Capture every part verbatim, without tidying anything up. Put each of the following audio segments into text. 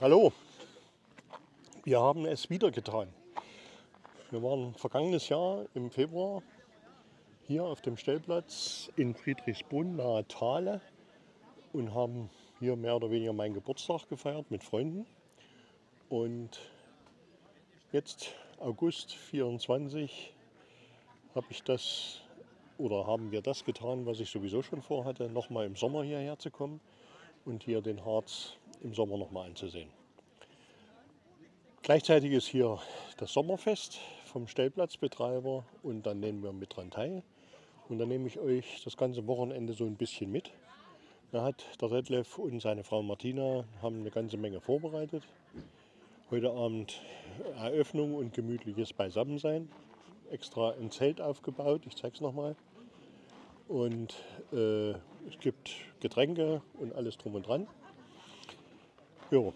Hallo, wir haben es wieder getan. Wir waren vergangenes Jahr im Februar hier auf dem Stellplatz in Friedrichsbrunn nahe Thale und haben hier mehr oder weniger meinen Geburtstag gefeiert mit Freunden. Und jetzt August vierundzwanzig habe ich das oder haben wir das getan, was ich sowieso schon vorhatte, nochmal im Sommer hierher zu kommen und hier den Harz im Sommer nochmal anzusehen. Gleichzeitig ist hier das Sommerfest vom Stellplatzbetreiber und dann nehmen wir mit dran teil. Und dann nehme ich euch das ganze Wochenende so ein bisschen mit. Da hat der Detlef und seine Frau Martina haben eine ganze Menge vorbereitet. Heute Abend Eröffnung und gemütliches Beisammensein. Extra ein Zelt aufgebaut, ich zeige es nochmal. Und äh, es gibt Getränke und alles drum und dran. Jo.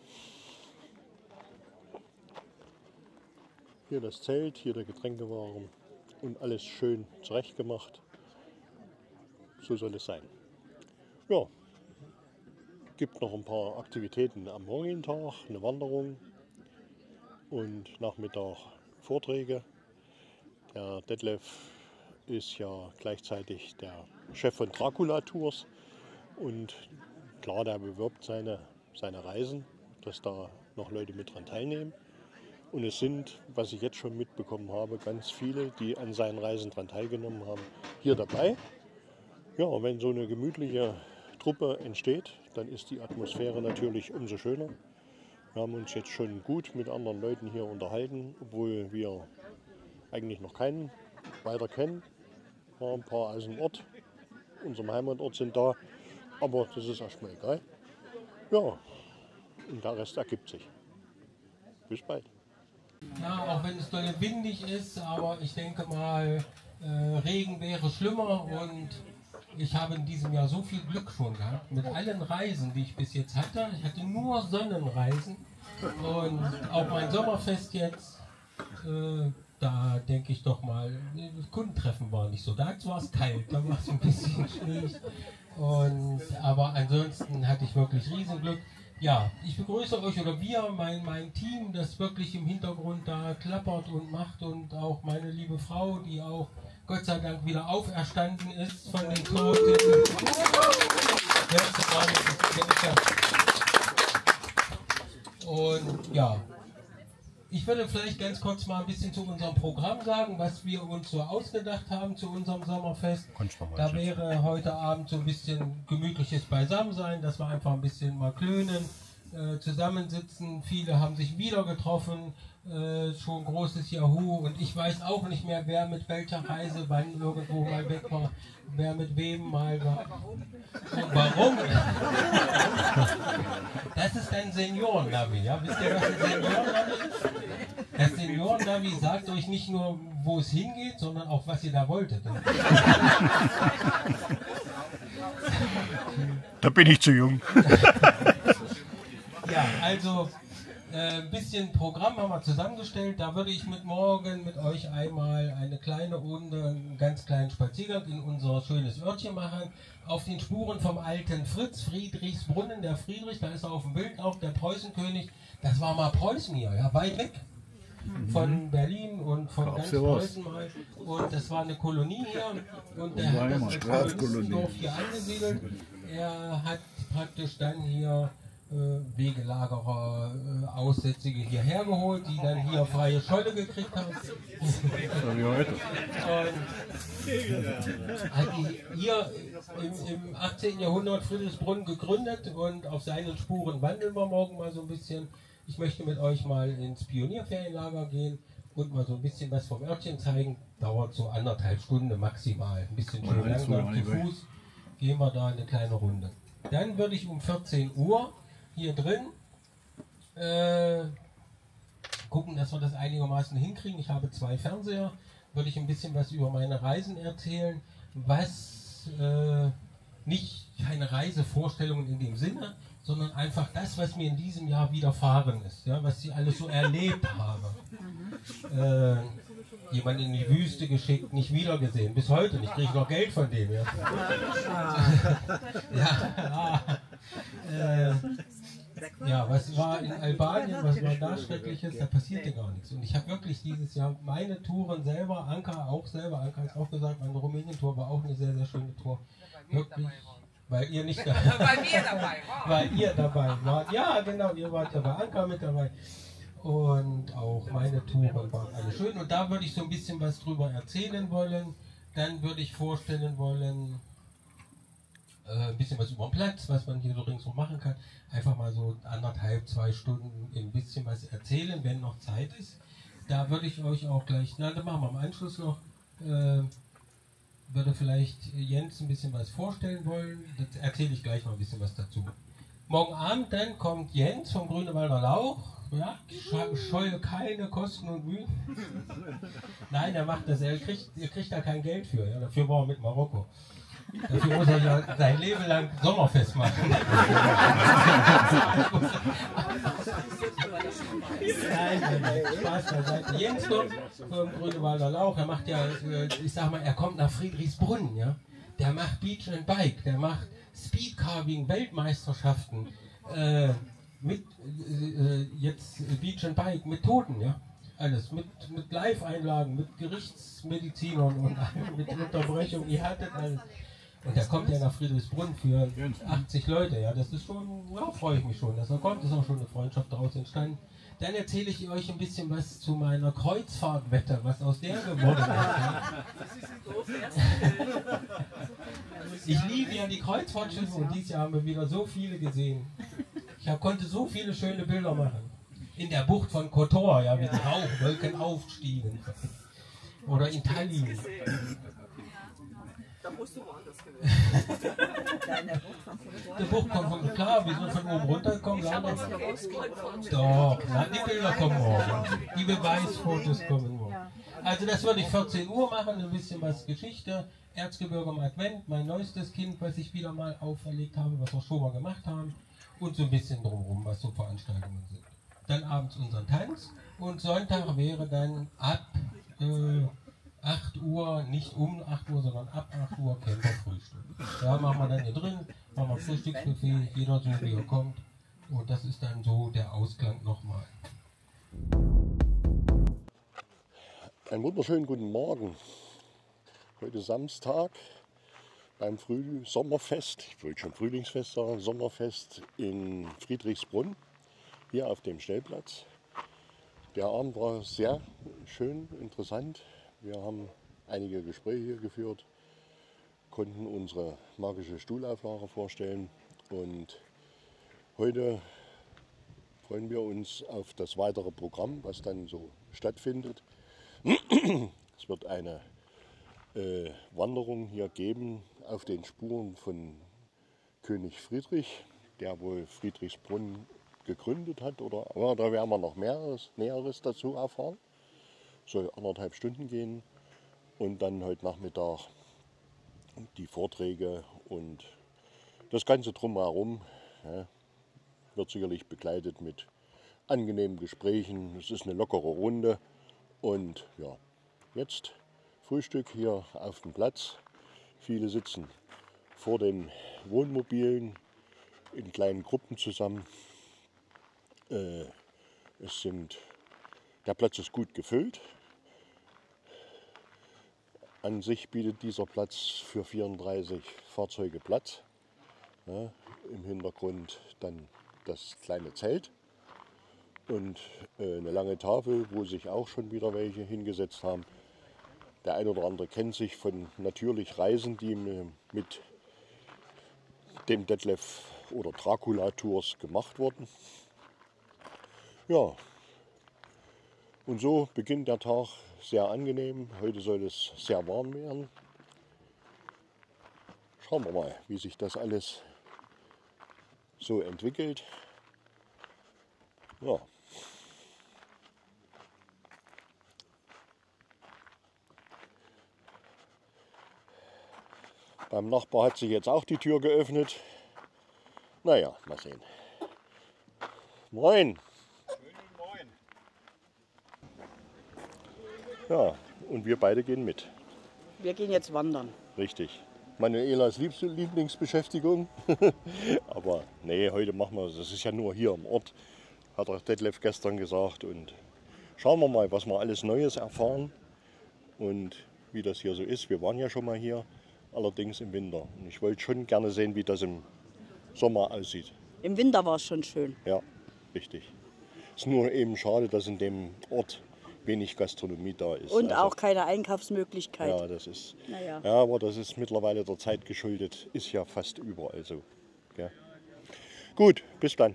Hier das Zelt, hier der Getränkewagen und alles schön zurechtgemacht. So soll es sein. Ja, gibt noch ein paar Aktivitäten am morgigen Tag, eine Wanderung und Nachmittag Vorträge. Der Detlef ist ja gleichzeitig der Chef von Dracula Tours und klar, der bewirbt seine, seine Reisen, dass da noch Leute mit dran teilnehmen. Und es sind, was ich jetzt schon mitbekommen habe, ganz viele, die an seinen Reisen dran teilgenommen haben, hier dabei. Ja, wenn so eine gemütliche Truppe entsteht, dann ist die Atmosphäre natürlich umso schöner. Wir haben uns jetzt schon gut mit anderen Leuten hier unterhalten, obwohl wir eigentlich noch keinen weiter kennen. Ja, ein paar aus dem Ort, unserem Heimatort sind da, aber das ist erstmal egal. Ja, und der Rest ergibt sich. Bis bald. Ja, auch wenn es dolle windig ist, aber ich denke mal, äh, Regen wäre schlimmer und ich habe in diesem Jahr so viel Glück schon gehabt mit allen Reisen, die ich bis jetzt hatte. Ich hatte nur Sonnenreisen und auch mein Sommerfest jetzt, äh, da denke ich doch mal, das Kundentreffen war nicht so, da war es kalt, da war es ein bisschen schwierig, und, aber ansonsten hatte ich wirklich Riesenglück. Ja, ich begrüße euch oder wir, mein, mein Team, das wirklich im Hintergrund da klappert und macht, und auch meine liebe Frau, die auch Gott sei Dank wieder auferstanden ist von den Toten. Und ja, ich würde vielleicht ganz kurz mal ein bisschen zu unserem Programm sagen, was wir uns so ausgedacht haben zu unserem Sommerfest. Da wäre heute Abend so ein bisschen gemütliches Beisammensein, dass wir einfach ein bisschen mal klönen, äh, zusammensitzen. Viele haben sich wieder getroffen, äh, schon großes Yahoo, und ich weiß auch nicht mehr, wer mit welcher Reise wann irgendwo mal weg war, wer mit wem mal war. Und warum? Das ist ein Senioren-Navi, ja? Wisst ihr, was ein Senioren-Navi ist? Das Senioren-Navi sagt euch nicht nur, wo es hingeht, sondern auch, was ihr da wolltet. Da bin ich zu jung. Ja, also ein äh, bisschen Programm haben wir zusammengestellt. Da würde ich mit morgen mit euch einmal eine kleine Runde, einen ganz kleinen Spaziergang in unser schönes Örtchen machen. Auf den Spuren vom alten Fritz, Friedrichsbrunnen, der Friedrich, da ist er auf dem Bild auch, der Preußenkönig. Das war mal Preußen hier, ja, weit weg von Berlin und von ganz Preußen mal. Und das war eine Kolonie hier, und der hat das als Kolonistendorf hier angesiedelt. Er hat praktisch dann hier äh, Wegelagerer, äh, Aussätzige hierher geholt, die dann hier freie Scholle gekriegt haben. Und hat die hier im, im achtzehnten Jahrhundert Friedrichsbrunn gegründet, und auf seinen Spuren wandeln wir morgen mal so ein bisschen. Ich möchte mit euch mal ins Pionierferienlager gehen und mal so ein bisschen was vom Örtchen zeigen. Dauert so anderthalb Stunden maximal. Ein bisschen schön langsam zu Fuß gehen wir da eine kleine Runde. Dann würde ich um vierzehn Uhr hier drin äh, gucken, dass wir das einigermaßen hinkriegen. Ich habe zwei Fernseher. Würde ich ein bisschen was über meine Reisen erzählen. Was äh, nicht keine Reisevorstellungen in dem Sinne, sondern einfach das, was mir in diesem Jahr widerfahren ist, ja, was ich alles so erlebt habe. Äh, jemand in die Wüste geschickt, nicht wiedergesehen, bis heute nicht, kriege ich noch Geld von dem. Ja, ja, äh, Ja, was war in Albanien, was war da Schreckliches, da passierte gar nichts. Und ich habe wirklich dieses Jahr meine Touren selber, Anka auch selber, Anka hat auch gesagt, meine Rumänien-Tour war auch eine sehr, sehr schöne Tour. Wirklich, weil ihr nicht dabei wart. Weil wir dabei waren. Weil ihr dabei wart. Ja, genau, ihr wart dabei, Anka mit dabei. Und auch meine Touren waren alle schön. Und da würde ich so ein bisschen was drüber erzählen wollen. Dann würde ich vorstellen wollen, äh, ein bisschen was über den Platz, was man hier so ringsum machen kann. Einfach mal so anderthalb, zwei Stunden ein bisschen was erzählen, wenn noch Zeit ist. Da würde ich euch auch gleich, na, dann machen wir am Anschluss noch, äh, würde vielleicht Jens ein bisschen was vorstellen wollen. Das erzähle ich gleich mal ein bisschen was dazu. Morgen Abend dann kommt Jens vom Grünewalder Lauch. Ja, scheue keine Kosten und Mühen. Nein, er macht das, er kriegt, er kriegt da kein Geld für. Ja, dafür war er mit Marokko. Dafür muss er ja sein Leben lang Sommerfest machen. Nein, nein, nein, Spaß beiseite. Jens kommt vom Grünewalder Lauch, er macht ja, ich sag mal, er kommt nach Friedrichsbrunn, ja. Der macht Beach and Bike, der macht Speedcarving, Weltmeisterschaften, äh, mit äh, jetzt Beach and Bike, mit Toten, ja. Alles, mit, mit Live-Einlagen, mit Gerichtsmedizinern und mit Unterbrechung, ihr hattet alles. Und da kommt er nach Friedrichsbrunn für achtzig Leute, ja, das ist schon, ja, freue ich mich schon, dass er kommt, ist auch schon eine Freundschaft daraus entstanden. Dann erzähle ich euch ein bisschen was zu meiner Kreuzfahrtwette, was aus der geworden ist. Ja. Ich liebe ja die Kreuzfahrtschiffe und dieses Jahr haben wir wieder so viele gesehen. Ich hab, konnte so viele schöne Bilder machen. In der Bucht von Kotor, ja, wie die Rauchwolken aufstiegen. Oder in Tallinn. Da musst du woanders gewesen. Die Bucht kommt von, klar, wir sind von oben runtergekommen. Doch, na, die Bilder kommen morgen. Die Beweisfotos kommen morgen. Also das würde ich vierzehn Uhr machen, ein bisschen was Geschichte. Erzgebirge im Advent, mein neuestes Kind, was ich wieder mal auferlegt habe, was wir schon mal gemacht haben. Und so ein bisschen drumherum, was so Veranstaltungen sind. Dann abends unseren Tanz und Sonntag wäre dann ab äh, acht Uhr, nicht um acht Uhr, sondern ab acht Uhr Camperfrühstück. Da machen wir dann hier drin, machen wir Frühstücksbuffet, jeder so wie er kommt. Und das ist dann so der Ausklang nochmal. Einen wunderschönen guten Morgen. Heute Samstag beim Früh Sommerfest, ich wollte schon Frühlingsfest sagen, Sommerfest in Friedrichsbrunn, hier auf dem Stellplatz. Der Abend war sehr schön, interessant. Wir haben einige Gespräche geführt, konnten unsere magische Stuhlauflage vorstellen und heute freuen wir uns auf das weitere Programm, was dann so stattfindet. Es wird eine äh, Wanderung hier geben auf den Spuren von König Friedrich, der wohl Friedrichsbrunn gegründet hat. Oder, aber da werden wir noch mehreres, Näheres dazu erfahren. Soll anderthalb Stunden gehen und dann heute Nachmittag die Vorträge und das Ganze drumherum, ja, wird sicherlich begleitet mit angenehmen Gesprächen. Es ist eine lockere Runde und ja, jetzt Frühstück hier auf dem Platz. Viele sitzen vor den Wohnmobilen in kleinen Gruppen zusammen. Äh, es sind, der Platz ist gut gefüllt. An sich bietet dieser Platz für vierunddreißig Fahrzeuge Platz. Ja, im Hintergrund dann das kleine Zelt und äh, eine lange Tafel, wo sich auch schon wieder welche hingesetzt haben. Der eine oder andere kennt sich von natürlich Reisen, die mit dem Detlef oder Dracula Tours gemacht wurden. Ja, und so beginnt der Tag sehr angenehm. Heute soll es sehr warm werden. Schauen wir mal, wie sich das alles so entwickelt. Ja. Beim Nachbar hat sich jetzt auch die Tür geöffnet. Naja, mal sehen. Moin! Moin! Ja, und wir beide gehen mit. Wir gehen jetzt wandern. Richtig. Manuelas Liebs Lieblingsbeschäftigung. Aber nee, heute machen wir das. Das ist ja nur hier im Ort, hat der Detlef gestern gesagt. Und schauen wir mal, was wir alles Neues erfahren und wie das hier so ist. Wir waren ja schon mal hier, allerdings im Winter. Und ich wollte schon gerne sehen, wie das im Sommer aussieht. Im Winter war es schon schön. Ja, richtig. Es ist nur eben schade, dass in dem Ort wenig Gastronomie da ist. Und also, auch keine Einkaufsmöglichkeit. Ja, das ist. Naja. Ja, aber das ist mittlerweile der Zeit geschuldet. Ist ja fast überall so. Gell? Gut, bis dann.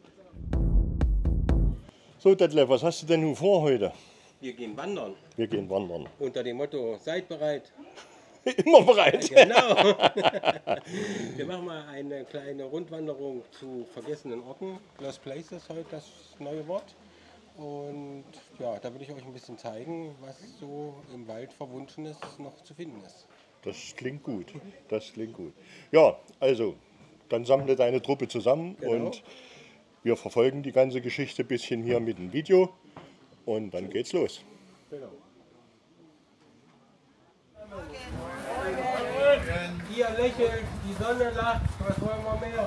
So, Detlef, was hast du denn nun vor heute? Wir gehen wandern. Wir gehen wandern. Unter dem Motto, seid bereit. Immer bereit. Genau. Wir machen mal eine kleine Rundwanderung zu vergessenen Orten. Lost Places heute das neue Wort. Und ja, da will ich euch ein bisschen zeigen, was so im Wald Verwunschenes noch zu finden ist. Das klingt gut. Das klingt gut. Ja, also, dann sammle deine Truppe zusammen Genau. und wir verfolgen die ganze Geschichte ein bisschen hier mit dem Video und dann geht's los. Genau. Ihr lächelt, die Sonne lacht, was wollen wir mehr?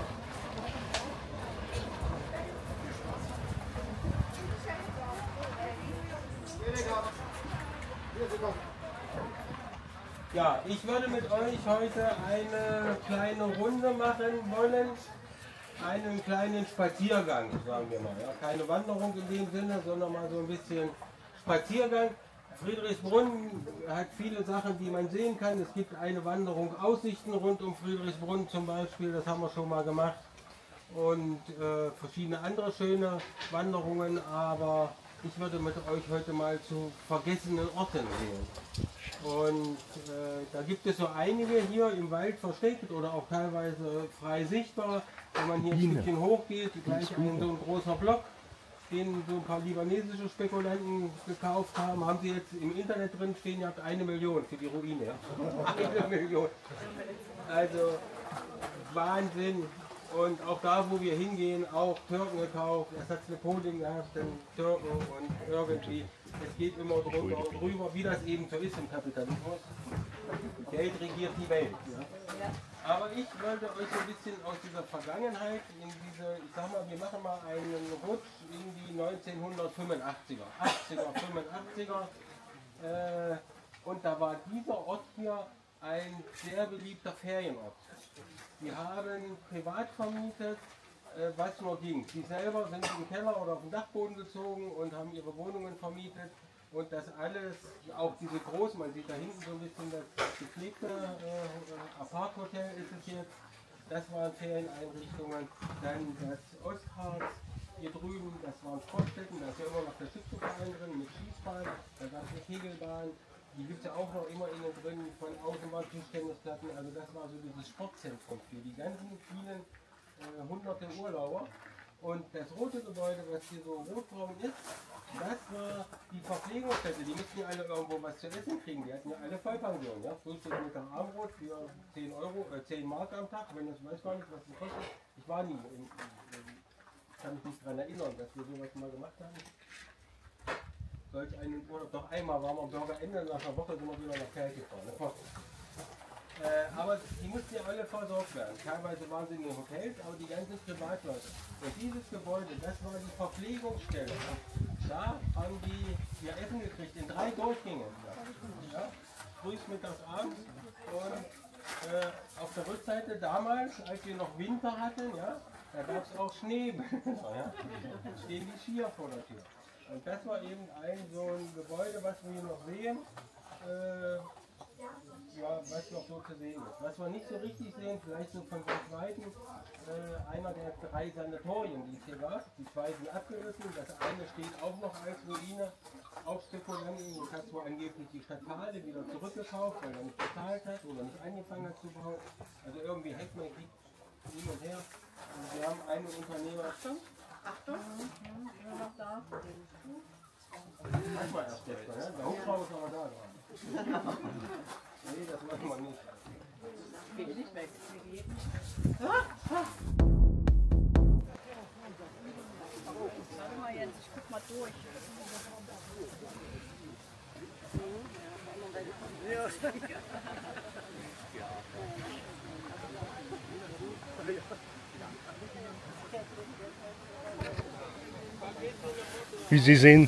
Ja, ich würde mit euch heute eine kleine Runde machen wollen, einen kleinen Spaziergang, sagen wir mal. Ja, keine Wanderung in dem Sinne, sondern mal so ein bisschen Spaziergang. Friedrichsbrunn hat viele Sachen, die man sehen kann. Es gibt eine Wanderung Aussichten rund um Friedrichsbrunn zum Beispiel, das haben wir schon mal gemacht. Und äh, verschiedene andere schöne Wanderungen, aber ich würde mit euch heute mal zu vergessenen Orten gehen. Und äh, da gibt es so einige hier im Wald versteckt oder auch teilweise frei sichtbar. Wenn man hier ein Stückchen hochgeht, gleich ein so ein großer Block, den so ein paar libanesische Spekulanten gekauft haben, haben sie jetzt im Internet drin stehen, ihr habt eine Million für die Ruine. Ja? Eine Million. Also Wahnsinn. Und auch da, wo wir hingehen, auch Türken gekauft. Es hat eine Poling gehabt, dann Türken und irgendwie. Es geht immer drunter und drüber, wie das eben so ist im Kapitalismus. Geld regiert die Welt. Ja? Aber ich wollte euch so ein bisschen aus dieser Vergangenheit, in diese, ich sag mal, wir machen mal einen Rutsch in die neunzehnhundertfünfundachtziger, achtziger, fünfundachtziger. Äh, und da war dieser Ort hier ein sehr beliebter Ferienort. Die haben privat vermietet, äh, was nur ging. Sie selber sind im Keller oder auf den Dachboden gezogen und haben ihre Wohnungen vermietet. Und das alles, auch diese großen, man sieht da hinten so ein bisschen das gepflegte äh, Apart-Hotel ist es jetzt. Das waren Ferieneinrichtungen. Dann das Ostharz hier drüben, das waren Sportstätten, da ist ja immer noch der Schützenverein drin mit Schießbahn, da gab es eine Kegelbahn. Die gibt es ja auch noch immer innen drin von Außenbahn-Tischtennisplatten. Also das war so dieses Sportzentrum für die ganzen vielen äh, hunderte Urlauber. Und das rote Gebäude, was hier so rotbraun ist, das war die Verpflegungsstätte. Die mussten ja alle irgendwo was zu essen kriegen. Die hatten ja alle Vollpension. Ja? Frühstück mit dem Abendbrot für zehn Euro, äh, zehn Mark am Tag. Wenn das weiß gar nicht, was das kostet. Ich war nie. In, in, kann mich nicht daran erinnern, dass wir sowas mal gemacht haben. Solch einen Urlaub, doch einmal waren wir Burger Ende, nach einer Woche sind wir wieder nach Kerl gefahren. Äh, aber die mussten ja alle versorgt werden. Teilweise waren sie in den Hotels, aber die ganzen Privatleute. Und dieses Gebäude, das war die Verpflegungsstelle. Da haben die ihr Essen gekriegt, in drei Durchgängen. Ja? Frühs, mittags, abends. Und äh, auf der Rückseite damals, als wir noch Winter hatten, ja, da gab es auch Schnee. Ja? Da stehen die Skier vor der Tür. Und das war eben ein so ein Gebäude, was wir hier noch sehen. Äh, Ja, was noch so zu sehen ist. Was wir nicht so richtig sehen, vielleicht so von ganz Weitem, äh, einer der drei Sanatorien, die es hier gab. Die zwei sind abgerissen, das eine steht auch noch als Ruine. Auch Spekulanten, das hat wohl angeblich die Stadt Halle wieder zurückgekauft, weil er nicht bezahlt hat oder nicht angefangen hat zu bauen. Also irgendwie hängt man hin und her. Und wir haben einen Unternehmer. Achtung, wir sind noch da. Manchmal erst jetzt, ne? Der Hubschrauber ist aber da dran. Nee, das machen wir nicht. Geht nicht weg. Warte mal jetzt, ich guck mal durch. Ja. wie Sie sehen.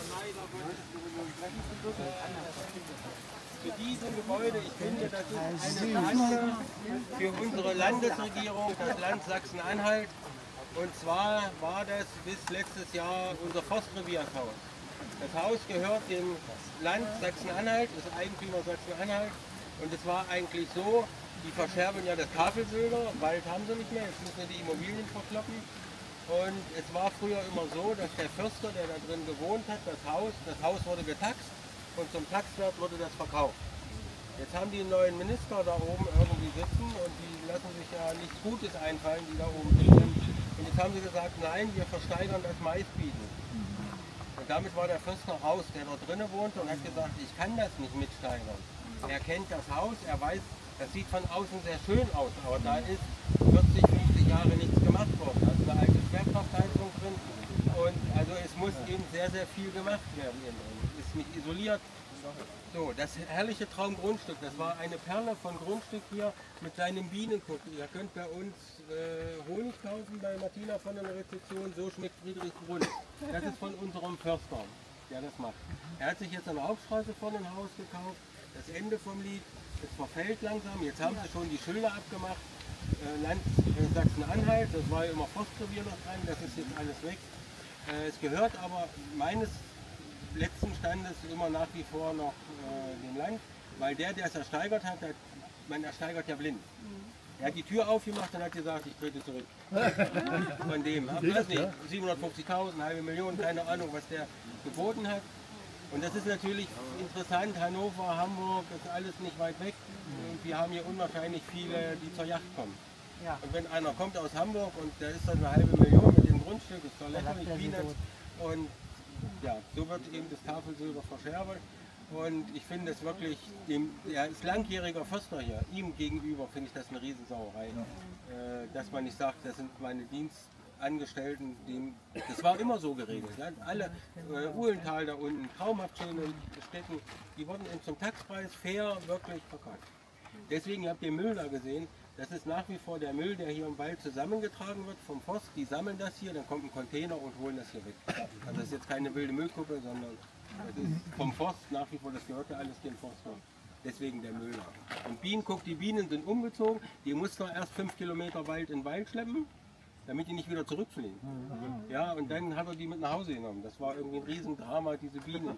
Für diese Gebäude, ich finde, das ist eine Chance für unsere Landesregierung, das Land Sachsen-Anhalt. Und zwar war das bis letztes Jahr unser Forstreviershaus. Das Haus gehört dem Land Sachsen-Anhalt, ist Eigentümer Sachsen-Anhalt. Und es war eigentlich so, die verscherbeln ja das Tafelsilber, Wald haben sie nicht mehr, jetzt müssen sie die Immobilien verkloppen. Und es war früher immer so, dass der Förster, der da drin gewohnt hat, das Haus, das Haus wurde getaxt und zum Taxwert wurde das verkauft. Jetzt haben die einen neuen Minister da oben irgendwie sitzen und die lassen sich ja nichts Gutes einfallen, die da oben sitzen. Und jetzt haben sie gesagt, nein, wir versteigern das Maisbieten. Und damit war der Förster raus, der dort drinnen wohnte und hat gesagt, ich kann das nicht mitsteigern. Er kennt das Haus, er weiß, das sieht von außen sehr schön aus, aber da ist vierzig, fünfzig Jahre nichts gemacht worden. Da ist eine alte Schwerkraftheizung drin und also es muss eben sehr, sehr viel gemacht werden. Es ist nicht isoliert. So, das herrliche Traumgrundstück, das war eine Perle von Grundstück hier mit seinem Bienenguck. Ihr könnt bei uns äh, Honig kaufen bei Martina von der Rezeption, so schmeckt Friedrichsbrunn. Das ist von unserem Förster, der das macht. Er hat sich jetzt an der Hauptstraße vorne ein Haus gekauft, das Ende vom Lied, es verfällt langsam, jetzt haben sie schon die Schilder abgemacht, äh, Land äh, Sachsen-Anhalt, das war ja immer Forstrevier noch dran, das ist jetzt alles weg. Äh, es gehört aber meines letzten Standes immer nach wie vor noch äh, dem Land, weil der, der es ersteigert hat, hat man ersteigert ja blind. Er hat die Tür aufgemacht und hat gesagt, ich trete zurück. Von dem, ich weiß nicht, siebenhundertfünfzigtausend, halbe Million, keine Ahnung, was der geboten hat. Und das ist natürlich interessant, Hannover, Hamburg, das ist alles nicht weit weg. Und wir haben hier unwahrscheinlich viele, die zur Yacht kommen. Und wenn einer kommt aus Hamburg und der ist dann eine halbe Million mit dem Grundstück, ist doch lecker, ich Peanuts. Und ja, so wird eben das Tafelsilber verscherbelt. Und ich finde es wirklich, dem, er ist langjähriger Förster hier, ihm gegenüber finde ich das eine Riesensauerei. Äh, dass man nicht sagt, das sind meine Dienstangestellten, die, das war immer so geregelt. Ja? Alle, äh, Uhlental da unten, traumhaft schöne Städten, die wurden eben zum Taxpreis fair wirklich verkauft. Deswegen, ihr habt den Müll da gesehen, das ist nach wie vor der Müll, der hier im Wald zusammengetragen wird vom Forst. Die sammeln das hier, dann kommt ein Container und holen das hier weg. Also das ist jetzt keine wilde Müllkuppe, sondern das ist vom Forst nach wie vor, das gehört ja alles dem Forstler. Deswegen der Müll da. Und Bienen, guck, die Bienen sind umgezogen, die mussten noch erst fünf Kilometer Wald in den Wald schleppen, damit die nicht wieder zurückfliegen. Ja, und dann hat er die mit nach Hause genommen. Das war irgendwie ein Riesendrama, diese Bienen.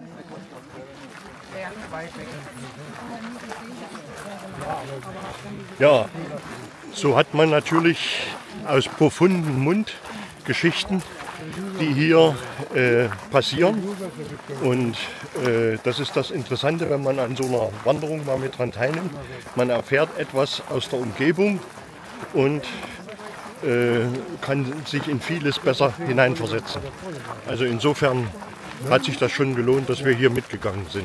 Ja, so hat man natürlich aus profundem Mund Geschichten, die hier äh, passieren. Und äh, das ist das Interessante, wenn man an so einer Wanderung mal mit dran teilnimmt. Man erfährt etwas aus der Umgebung und äh, kann sich in vieles besser hineinversetzen. Also insofern hat sich das schon gelohnt, dass wir hier mitgegangen sind.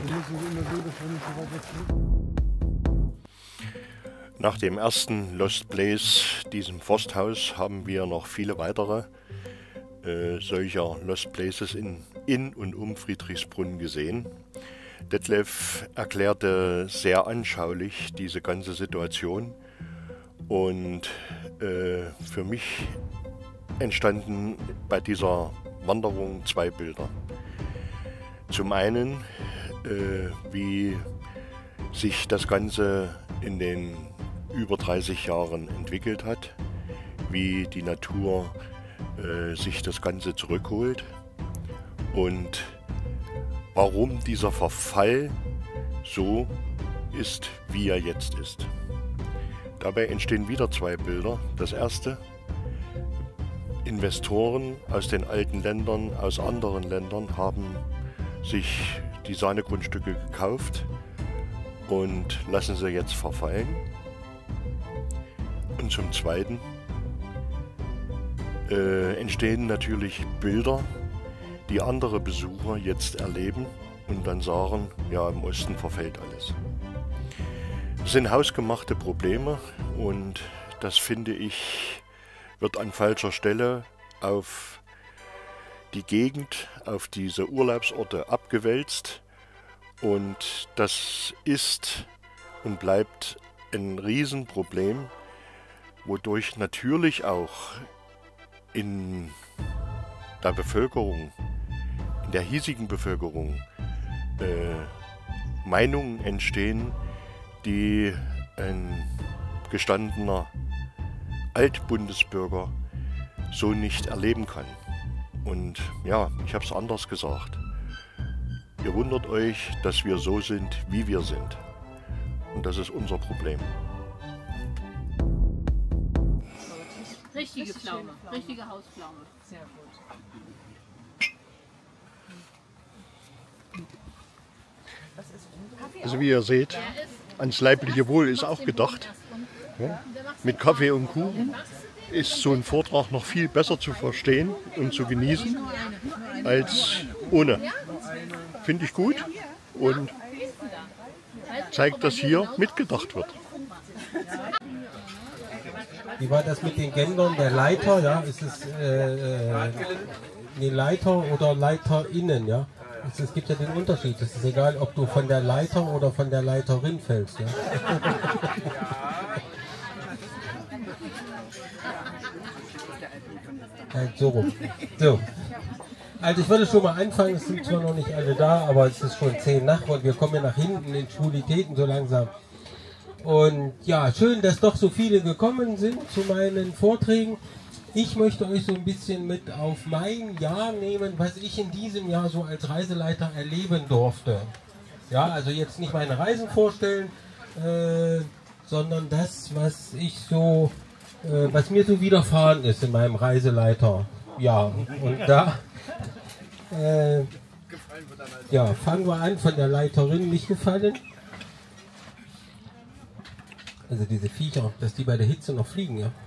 Nach dem ersten Lost Place, diesem Forsthaus, haben wir noch viele weitere äh, solcher Lost Places in, in und um Friedrichsbrunn gesehen. Detlef erklärte sehr anschaulich diese ganze Situation und äh, für mich entstanden bei dieser Wanderung zwei Bilder. Zum einen, äh, wie sich das Ganze in den über dreißig Jahren entwickelt hat, wie die Natur äh, sich das Ganze zurückholt und warum dieser Verfall so ist, wie er jetzt ist. Dabei entstehen wieder zwei Bilder. Das erste, Investoren aus den alten Ländern, aus anderen Ländern haben sich die Sahnegrundstücke gekauft und lassen sie jetzt verfallen. Und zum Zweiten äh, entstehen natürlich Bilder, die andere Besucher jetzt erleben und dann sagen, ja, im Osten verfällt alles. Das sind hausgemachte Probleme und das, finde ich, wird an falscher Stelle auf die Gegend, auf diese Urlaubsorte abgewälzt. Und das ist und bleibt ein Riesenproblem, wodurch natürlich auch in der Bevölkerung der hiesigen Bevölkerung äh, Meinungen entstehen, die ein gestandener Altbundesbürger so nicht erleben kann. Und ja, ich habe es anders gesagt. Ihr wundert euch, dass wir so sind, wie wir sind. Und das ist unser Problem. Richtige Pflaume, richtige Hauspflaume. Sehr gut. Also wie ihr seht, ans leibliche Wohl ist auch gedacht. Ja? Mit Kaffee und Kuchen ist so ein Vortrag noch viel besser zu verstehen und zu genießen als ohne. Finde ich gut und zeigt, dass hier mitgedacht wird. Wie war das mit den Gendern der Leiter? Ja? Ist es äh, äh, eine Leiter oder LeiterInnen? Ja? Es, es gibt ja den Unterschied. Es ist egal, ob du von der Leiter oder von der Leiterin fällst. Ja? Halt so rum. So. Also ich würde schon mal anfangen, es sind zwar noch nicht alle da, aber es ist schon zehn nach und wir kommen ja nach hinten in Schwulitäten so langsam. Und ja, schön, dass doch so viele gekommen sind zu meinen Vorträgen. Ich möchte euch so ein bisschen mit auf mein Jahr nehmen, was ich in diesem Jahr so als Reiseleiter erleben durfte. Ja, also jetzt nicht meine Reisen vorstellen, äh, sondern das, was ich so, äh, was mir so widerfahren ist in meinem Reiseleiter. Ja, und da äh, ja, fangen wir an von der Leiterin, nicht gefallen. Also diese Viecher, dass die bei der Hitze noch fliegen, ja.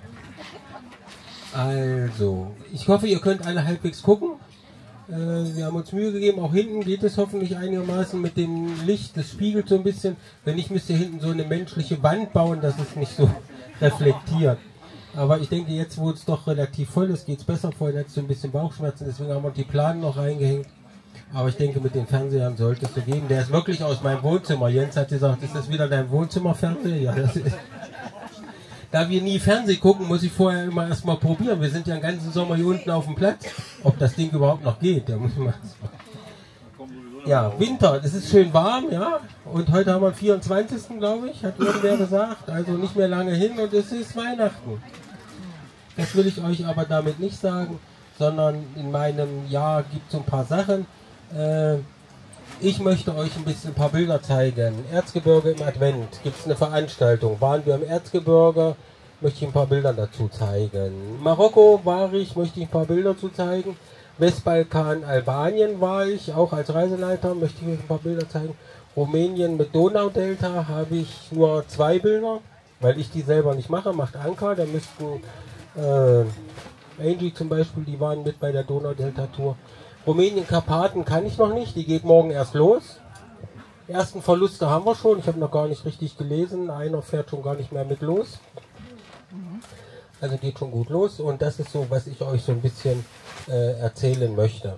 Also, ich hoffe, ihr könnt alle halbwegs gucken. Äh, wir haben uns Mühe gegeben, auch hinten geht es hoffentlich einigermaßen mit dem Licht, das spiegelt so ein bisschen. Wenn nicht, müsst ihr hinten so eine menschliche Wand bauen, dass es nicht so reflektiert. Aber ich denke, jetzt, wo es doch relativ voll ist, geht es besser. Vorhin hat es so ein bisschen Bauchschmerzen, deswegen haben wir die Planen noch reingehängt. Aber ich denke, mit den Fernsehern sollte es so geben. Der ist wirklich aus meinem Wohnzimmer. Jens hat gesagt, ist das wieder dein Wohnzimmerfernseher? Ja, das ist. Da wir nie Fernsehen gucken, muss ich vorher immer erstmal probieren. Wir sind ja den ganzen Sommer hier unten auf dem Platz. Ob das Ding überhaupt noch geht, da muss man erstmal. Ja, Winter, es ist schön warm, ja. Und heute haben wir den vierundzwanzigsten glaube ich, hat irgendwer gesagt. Also nicht mehr lange hin und es ist Weihnachten. Das will ich euch aber damit nicht sagen, sondern in meinem Jahr gibt es so ein paar Sachen. Ich möchte euch ein bisschen ein paar Bilder zeigen. Erzgebirge im Advent, gibt es eine Veranstaltung. Waren wir im Erzgebirge, möchte ich ein paar Bilder dazu zeigen. Marokko war ich, möchte ich ein paar Bilder dazu zeigen. Westbalkan, Albanien war ich, auch als Reiseleiter, möchte ich euch ein paar Bilder zeigen. Rumänien mit Donaudelta habe ich nur zwei Bilder, weil ich die selber nicht mache, macht Anker. Da müssten äh, Angie zum Beispiel, die waren mit bei der Donaudelta-Tour. Rumänien, Karpaten kann ich noch nicht, die geht morgen erst los. Die ersten Verluste haben wir schon, ich habe noch gar nicht richtig gelesen, einer fährt schon gar nicht mehr mit los. Also geht schon gut los und das ist so, was ich euch so ein bisschen äh, erzählen möchte.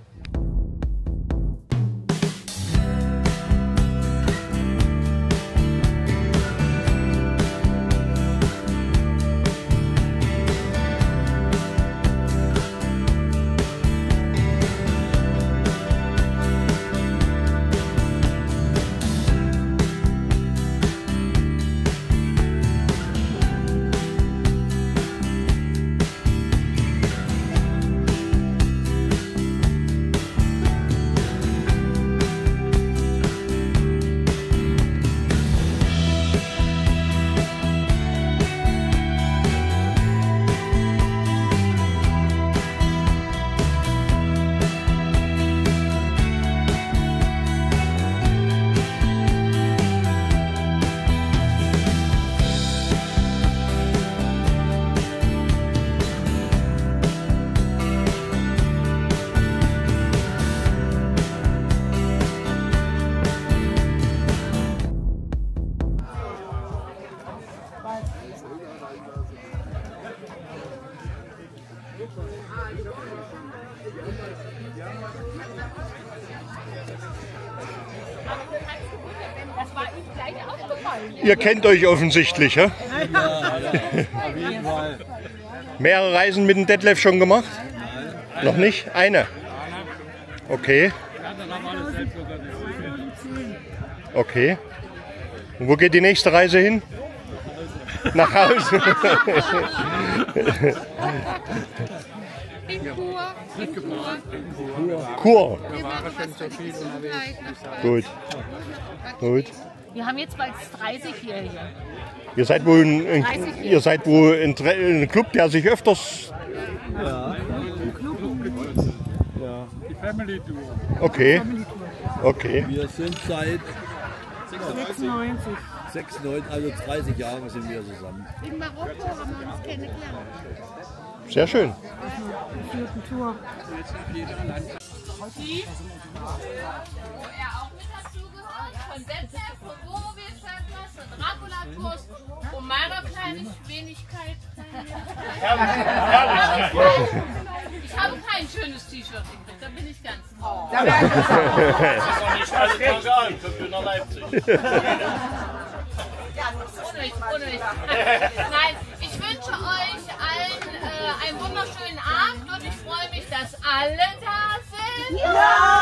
Ihr kennt euch offensichtlich, ja? Mehrere Reisen mit dem Detlef schon gemacht? Noch nicht? Eine? Okay. Okay. Und wo geht die nächste Reise hin? Nach Hause. In Chur. In Chur. Chur. Wir machen was für die Gesundheit. Gut. Gut. Wir haben jetzt bald dreißigjährige. Ihr seid wohl ein, ein, ihr seid wohl ein, ein Club, der sich öfters... Ja. Ja. Die Family Tour. Okay. Okay. Wir sind seit sechsundneunzig. sechsundneunzig, also dreißig Jahre sind wir zusammen. In Marokko haben wir uns kennengelernt. Sehr schön. Tour. Die, wo er auch mit dazugehört, von Detlef, von Borovic, von Dracula-Kurs und meiner kleinen Wenigkeit. Ich habe kein schönes T-Shirt gekriegt, da bin ich ganz traurig. Da werden wir nicht alle Tage an, für nach Leipzig. Unrecht, Unrecht. Nein, ich wünsche euch allen äh, einen wunderschönen Abend und ich freue mich, dass alle da sind. Ja!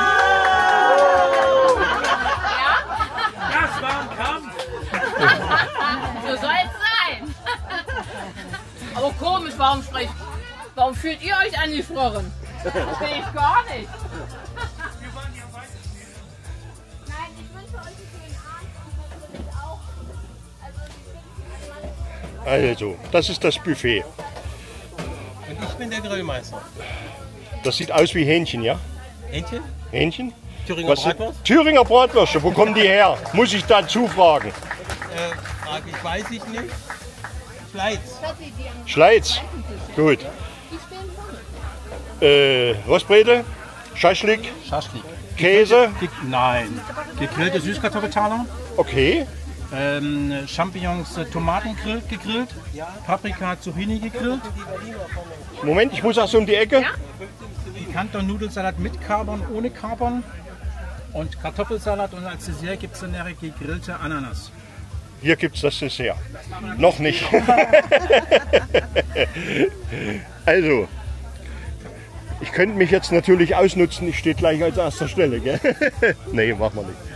Ja? Das war ein Kampf! So soll es sein. Aber komisch, warum sprecht, warum fühlt ihr euch angesprochen? Das verstehe ich gar nicht. Nein, ich wünsche euch einen schönen Abend und natürlich auch. Also, das ist das Buffet. Und ich bin der Grillmeister. Das sieht aus wie Hähnchen, ja? Hähnchen? Hähnchen? Thüringer Was sind- Bratwurst? Thüringer Bratwürste, wo kommen die her? Muss ich dazu fragen. Äh, frage ich, weiß ich nicht. Schleiz. Schleiz. Gut. Äh, Rostbrete, Schaschlik, Schaschlik. Käse. Ge Nein. Gegrillte Süßkartoffeltaler. Okay. Ähm, Champignons, äh, Tomatengrill gegrillt. Paprika, Zucchini gegrillt. Moment, ich muss auch so um die Ecke. Pikanter Nudelsalat mit Kapern, ohne Kapern. Und Kartoffelsalat und als Dessert gibt es eine gegrillte Ananas. Hier gibt es das Dessert. Noch nicht. Also, ich könnte mich jetzt natürlich ausnutzen. Ich stehe gleich als erster Stelle. Gell? Nee, machen wir nicht.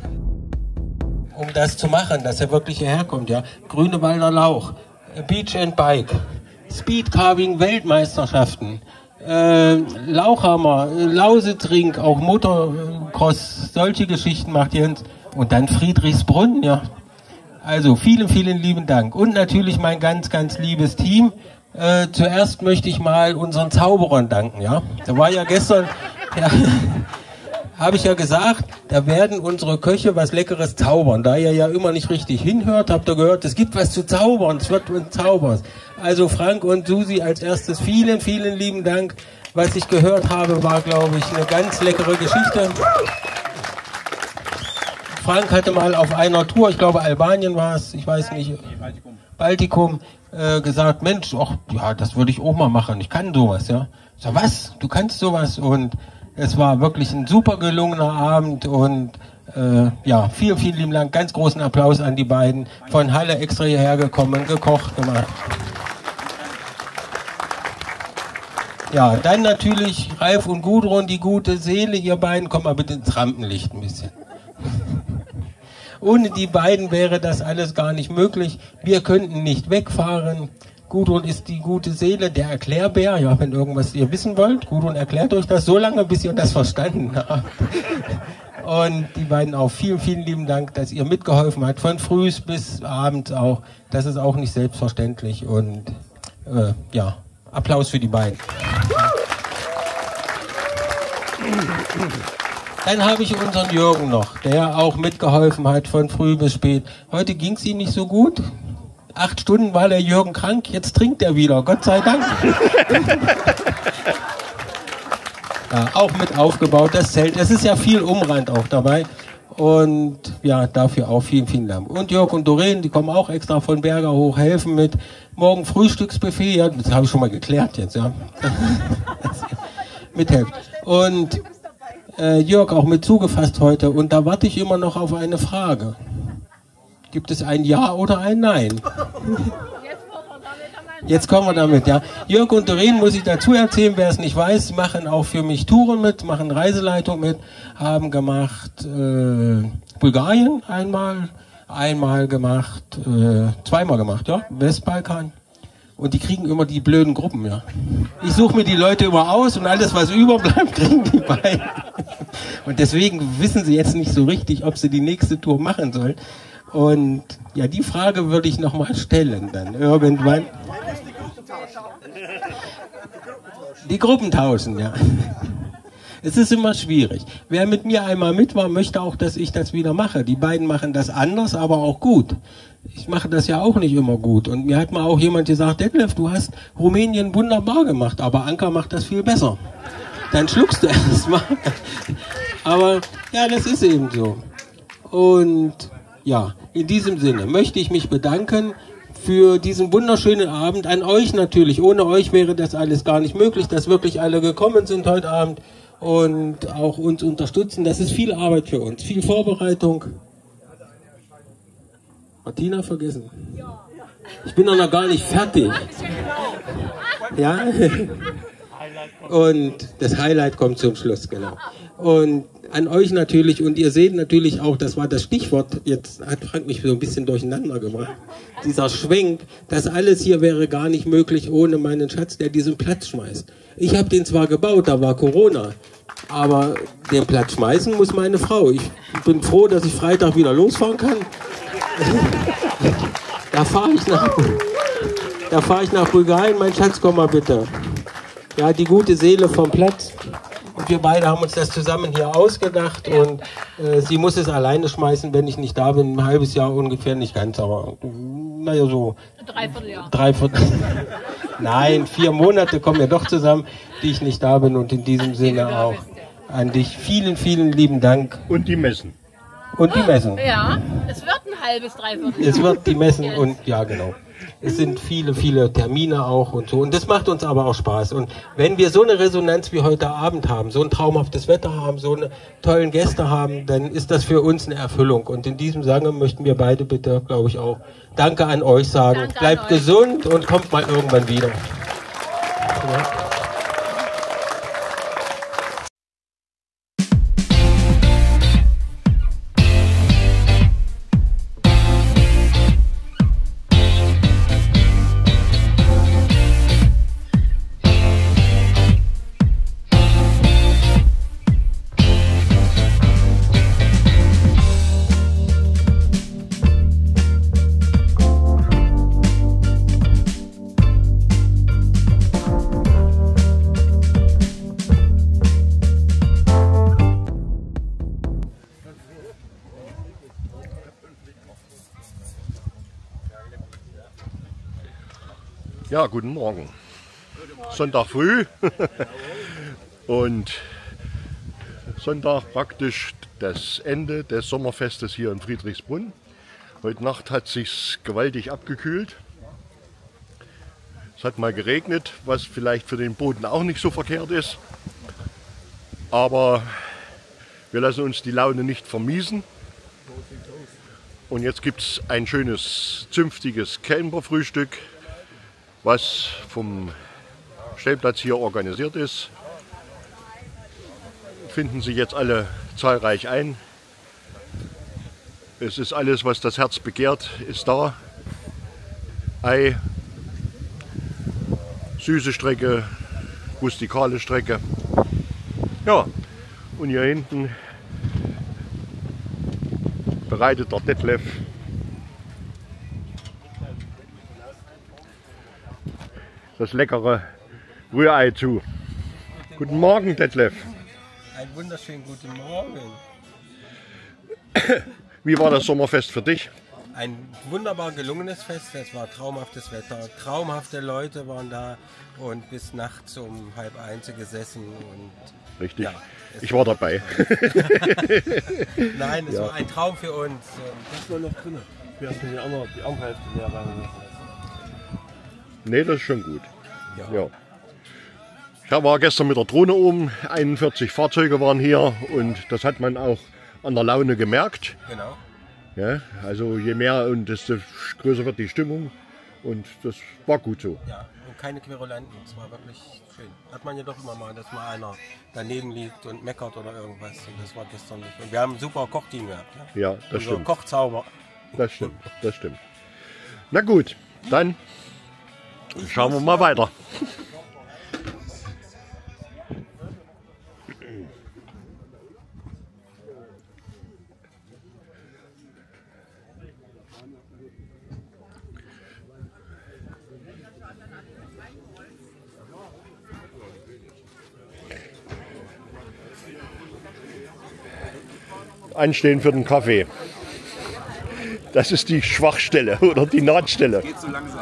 Um das zu machen, dass er wirklich hierher kommt, ja. Grünewalder Lauch, Beach and Bike, Speed Carving Weltmeisterschaften, äh, Lauchhammer, Lausitzring, auch Motocross, solche Geschichten macht Jens. Und dann Friedrichsbrunn, ja. Also vielen, vielen lieben Dank. Und natürlich mein ganz, ganz liebes Team. Äh, zuerst möchte ich mal unseren Zauberern danken, ja. Da war ja gestern, ja, habe ich ja gesagt, da werden unsere Köche was Leckeres zaubern. Da ihr ja immer nicht richtig hinhört, habt ihr gehört, es gibt was zu zaubern, es wird uns zaubern. Also Frank und Susi als erstes vielen, vielen lieben Dank. Was ich gehört habe, war, glaube ich, eine ganz leckere Geschichte. Frank hatte mal auf einer Tour, ich glaube Albanien war es, ich weiß nicht, Baltikum, Baltikum äh, gesagt, Mensch, ach, ja, das würde ich auch mal machen, ich kann sowas, ja. Ich sag, was? Du kannst sowas? Und es war wirklich ein super gelungener Abend und äh, ja, vielen, vielen lieben Dank, ganz großen Applaus an die beiden, von Halle extra hierher gekommen, gekocht, gemacht. Ja, dann natürlich Ralf und Gudrun, die gute Seele, ihr beiden, kommt mal bitte ins Rampenlicht ein bisschen. Ohne die beiden wäre das alles gar nicht möglich. Wir könnten nicht wegfahren. Gudrun ist die gute Seele, der Erklärbär. Ja, wenn irgendwas ihr wissen wollt, Gudrun erklärt euch das so lange, bis ihr das verstanden habt. Und die beiden auch vielen, vielen lieben Dank, dass ihr mitgeholfen habt, von früh bis abends auch. Das ist auch nicht selbstverständlich. Und äh, ja, Applaus für die beiden. Dann habe ich unseren Jürgen noch, der auch mitgeholfen hat von früh bis spät. Heute ging es ihm nicht so gut. Acht Stunden war der Jürgen krank, jetzt trinkt er wieder, Gott sei Dank. Ja, auch mit aufgebaut, das Zelt. Es ist ja viel Umrand auch dabei. Und ja, dafür auch vielen, vielen Dank. Und Jörg und Doreen, die kommen auch extra von Berger hoch, helfen mit. Morgen Frühstücksbuffet, ja, das habe ich schon mal geklärt jetzt, ja. Mithelfen. Und äh, Jörg auch mit zugefasst heute. Und da warte ich immer noch auf eine Frage. Gibt es ein Ja oder ein Nein? Jetzt kommen wir damit, ja. Jörg und Doreen, muss ich dazu erzählen, wer es nicht weiß, machen auch für mich Touren mit, machen Reiseleitung mit, haben gemacht äh, Bulgarien einmal, einmal gemacht, äh, zweimal gemacht, ja, Westbalkan. Und die kriegen immer die blöden Gruppen, ja. Ich suche mir die Leute immer aus und alles, was überbleibt, kriegen die beiden. Und deswegen wissen sie jetzt nicht so richtig, ob sie die nächste Tour machen sollen. Und ja, die Frage würde ich nochmal stellen dann irgendwann. Die Gruppen tauschen, ja. Es ist immer schwierig. Wer mit mir einmal mit war, möchte auch, dass ich das wieder mache. Die beiden machen das anders, aber auch gut. Ich mache das ja auch nicht immer gut. Und mir hat mal auch jemand gesagt, Detlef, du hast Rumänien wunderbar gemacht, aber Anka macht das viel besser. Dann schluckst du erst mal. Aber ja, das ist eben so. Und ja, in diesem Sinne möchte ich mich bedanken für diesen wunderschönen Abend. An euch natürlich. Ohne euch wäre das alles gar nicht möglich, dass wirklich alle gekommen sind heute Abend und auch uns unterstützen. Das ist viel Arbeit für uns, viel Vorbereitung. Martina vergessen. Ich bin noch gar nicht fertig. Ja? Und das Highlight kommt zum Schluss, genau. Und an euch natürlich, und ihr seht natürlich auch, das war das Stichwort, jetzt hat Frank mich so ein bisschen durcheinander gebracht, dieser Schwenk, das alles hier wäre gar nicht möglich ohne meinen Schatz, der diesen Platz schmeißt. Ich habe den zwar gebaut, da war Corona, aber den Platz schmeißen muss meine Frau. Ich bin froh, dass ich Freitag wieder losfahren kann. Da fahre ich nach, da fahre ich nach Bulgarien, mein Schatz, komm mal bitte. Ja, die gute Seele vom Platz. Und wir beide haben uns das zusammen hier ausgedacht und äh, sie muss es alleine schmeißen, wenn ich nicht da bin. Ein halbes Jahr ungefähr, nicht ganz, aber naja so. Dreiviertel Jahr. Dreiviertel. Nein, vier Monate kommen wir doch zusammen, die ich nicht da bin, und in diesem Sinne auch an dich vielen, vielen lieben Dank. Und die Messen. Und die Messen. Ja, es wird ein halbes, dreiviertel Jahr. Es wird die Messen und ja, genau. Es sind viele, viele Termine auch und so. Und das macht uns aber auch Spaß. Und wenn wir so eine Resonanz wie heute Abend haben, so ein traumhaftes Wetter haben, so eine tollen Gäste haben, dann ist das für uns eine Erfüllung. Und in diesem Sinne möchten wir beide bitte, glaube ich, auch Danke an euch sagen. Danke Bleibt euch. gesund und kommt mal irgendwann wieder. Ja. Ja, guten Morgen. Sonntag früh und Sonntag praktisch das Ende des Sommerfestes hier in Friedrichsbrunn. Heute Nacht hat es sich gewaltig abgekühlt. Es hat mal geregnet, was vielleicht für den Boden auch nicht so verkehrt ist. Aber wir lassen uns die Laune nicht vermiesen. Und jetzt gibt es ein schönes, zünftiges Kälberfrühstück, was vom Stellplatz hier organisiert ist. Finden sich jetzt alle zahlreich ein. Es ist alles, was das Herz begehrt, ist da. Ei, süße Strecke, rustikale Strecke. Ja, und hier hinten bereitet der Detlef das leckere Rührei zu. Guten Morgen, Detlef. Einen wunderschönen guten Morgen. Wie war das Sommerfest für dich? Ein wunderbar gelungenes Fest, es war traumhaftes Wetter, traumhafte Leute waren da und bis nachts um halb eins gesessen. Und Richtig, ja, ich war dabei. Nein, es Ja. war ein Traum für uns. Das war noch drin. Wir haben die andere, die andere Hälfte leer rein. Nee, das ist schon gut. Ja. Ja. Ich war gestern mit der Drohne oben, einundvierzig Fahrzeuge waren hier und das hat man auch an der Laune gemerkt. Genau. Ja, also je mehr und desto größer wird die Stimmung Und das war gut so. Ja, und keine Querulanten. Es war wirklich schön. Hat man ja doch immer mal, dass mal einer daneben liegt und meckert oder irgendwas. Und das war gestern nicht. Und wir haben ein super Kochteam gehabt. Ja, Ja, das Unser stimmt. Kochzauber. Das stimmt, das stimmt. Na gut, dann schauen wir mal weiter. Anstehen für den Kaffee. Das ist die Schwachstelle oder die Nahtstelle. Geht so langsam.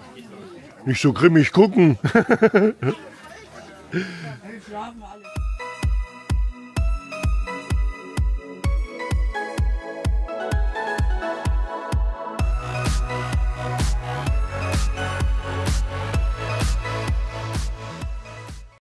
Nicht so grimmig gucken. Schlafen alle.